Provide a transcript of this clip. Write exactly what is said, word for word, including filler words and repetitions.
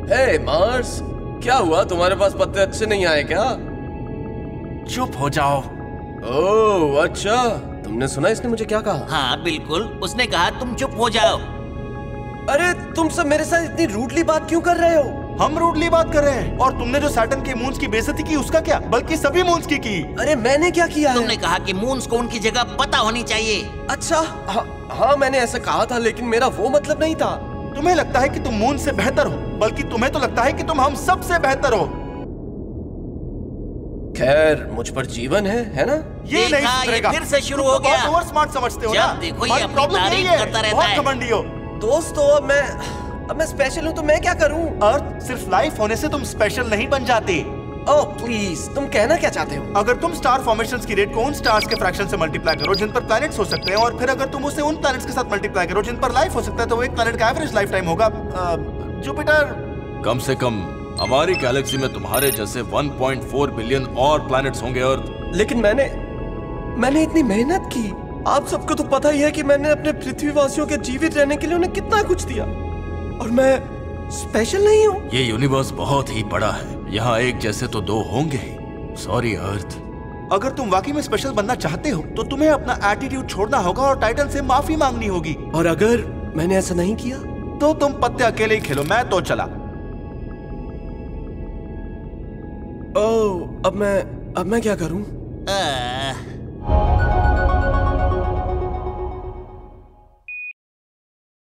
हे Mars, क्या हुआ? तुम्हारे पास पत्ते अच्छे नहीं आए क्या? चुप हो जाओ। ओह अच्छा, तुमने सुना इसने मुझे क्या कहा? हाँ बिल्कुल, उसने कहा तुम चुप हो जाओ। अरे तुम सब मेरे साथ इतनी रूडली बात क्यों कर रहे हो? हम रूडली बात कर रहे हैं, और तुमने जो सैटर्न के मून्स की बेइज्जती की उसका क्या, बल्कि सभी मून्स की की। अरे मैंने क्या किया है? तुमने कहा कि मून्स को उनकी जगह पता होनी चाहिए। अच्छा हाँ, हाँ मैंने ऐसा कहा था, लेकिन मेरा वो मतलब नहीं था। तुम्हें लगता है कि तुम मून से बेहतर हो, बल्कि तुम्हें तो लगता है कि तुम हम सब से बेहतर हो। खैर मुझ पर जीवन है, है ना? ये नहीं सुधरेगा। फिर से शुरू हो गया। ओवर स्मार्ट समझते हो ना? जब देखो ये अपनी तारीफ करता रहता है। बहुत घमंडी हो। दोस्तों अब मैं अब मैं स्पेशल हूँ तो मैं क्या करूँ? अर्थ सिर्फ लाइफ होने से तुम स्पेशल नहीं बन जाते। ओह प्लीज, तुम कहना क्या चाहते हो? अगर तुम स्टार फॉर्मेशंस की रेट को उन स्टार्स के फ्रैक्शन से मल्टीप्लाई करो जिन पर प्लैनेट्स हो सकते हैं, और फिर अगर तुम उसे उन प्लैनेट्स के साथ मल्टीप्लाई करो जिन पर लाइफ हो सकता है, तो वो एक प्लैनेट का एवरेज लाइफ टाइम होगा। जुपिटर। कम से कम हमारी गैलेक्सी में तुम्हारे जैसे वन पॉइंट फोर बिलियन और प्लैनेट्स होंगे अर्थ। लेकिन मैंने मैंने इतनी मेहनत की। आप सबको तो पता ही है कि मैंने अपने पृथ्वीवासियों के जीवित रहने के लिए उन्हें कितना कुछ दिया, और मैं स्पेशल नहीं हूँ। ये यूनिवर्स बहुत ही बड़ा है, यहाँ एक जैसे तो दो होंगे ही। सॉरी अर्थ। अगर तुम वाकई में स्पेशल बनना चाहते हो तो तुम्हें अपना एटीट्यूड छोड़ना होगा और टाइटन से माफी मांगनी होगी। और अगर मैंने ऐसा नहीं किया तो तुम पत्ते अकेले ही खेलो, मैं तो चला। ओह अब मैं अब मैं क्या करूं? आ...